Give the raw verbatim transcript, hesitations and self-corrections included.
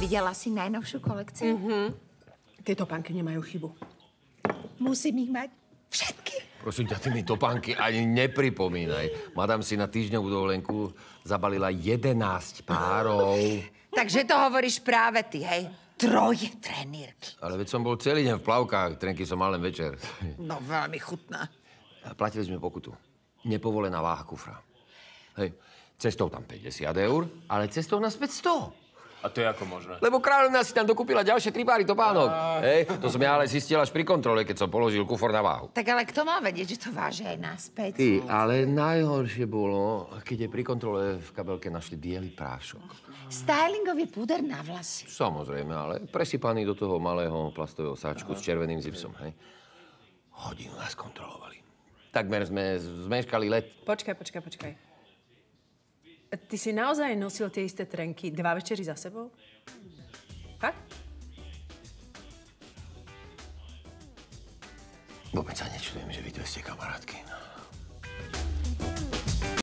Videla si najnovšiu kolekciu? Mhm. Tieto pánky nemajú chybu. Musím ich mať všetky. Prosím ťa, ty mi topánky ani nepripomínaj. Madam si na týždňovú dovolenku zabalila jedenásť párov. Takže to hovoríš práve ty, hej? Troje trenírky. Ale veď som bol celý deň v plavkách, trenky som mal len večer. No, veľmi chutná. Platili sme pokutu. Nepovolená váha kufra. Hej, cestou tam päťdesiat eur, ale cestou naspäť sto. A to je ako možné? Lebo kráľovná si tam dokúpila ďalšie tri páry topánok. A... Hej, to som ja ale zistil až pri kontrole, keď som položil kufor na váhu. Tak ale kto má vedieť, že to váži aj naspäť? Ty, ale najhoršie bolo, keď je pri kontrole v kabelke našli biely prášok. Stylingový púder na vlasy. Samozrejme, ale presypaný do toho malého plastového sáčku s červeným zipsom, hej. Hodinu nás kontrolovali. Takmer sme zmeškali let. Počkaj, počkaj, počkaj. Ty si naozaj nosil tie isté trenky dva večery za sebou? Fakt? Vôbec sa nečudujem, že vy tu ste kamarátky.